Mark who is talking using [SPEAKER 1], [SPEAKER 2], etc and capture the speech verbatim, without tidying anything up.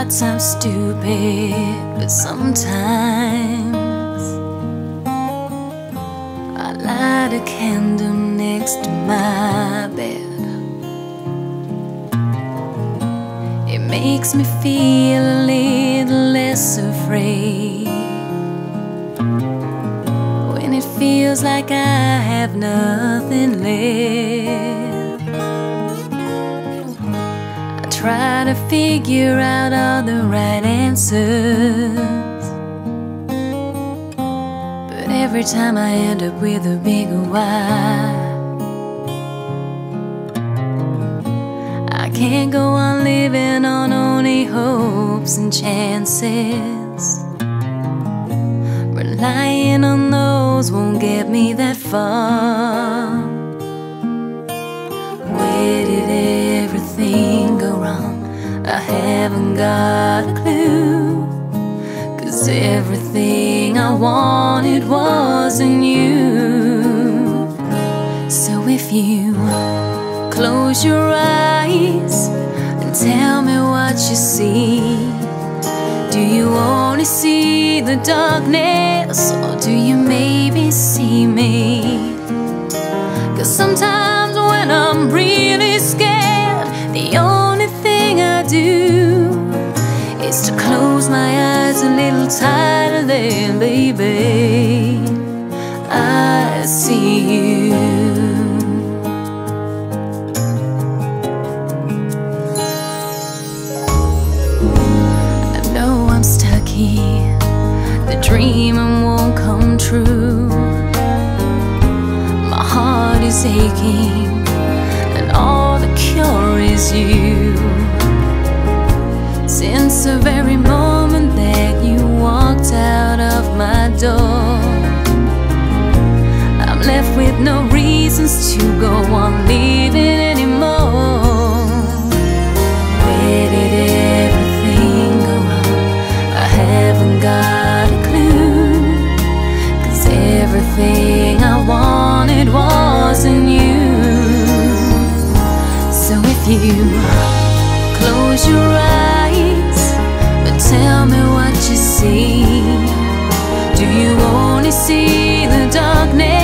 [SPEAKER 1] thoughts I'm stupid, but sometimes I light a candle next to my bed. It makes me feel a little less afraid when it feels like I have nothing left. I try to figure out all the right answers, but every time I end up with a bigger why. I can't go on living on only hopes and chances. Relying on those won't get me that far. Where did everything go wrong? I haven't got a clue, 'cause everything I wanted wasn't you. So if you close your eyes and tell me what you see, do you only see the darkness, or do you maybe see me? 'Cause sometimes when I'm really scared, the only thing I do is to close my eyes a little tighter, then baby, I see you. The dream won't come true. My heart is aching, and all the cure is you. Since the very moment that you walked out of my door, I'm left with no reasons to go on living anymore. Where did everything go wrong? I haven't got a clue, 'cause everything I wanted wasn't you. So if you close your eyes but tell me what you see, do you only see the darkness?